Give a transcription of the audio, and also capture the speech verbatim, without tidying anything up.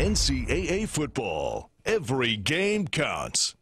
N C double A football. Every game counts.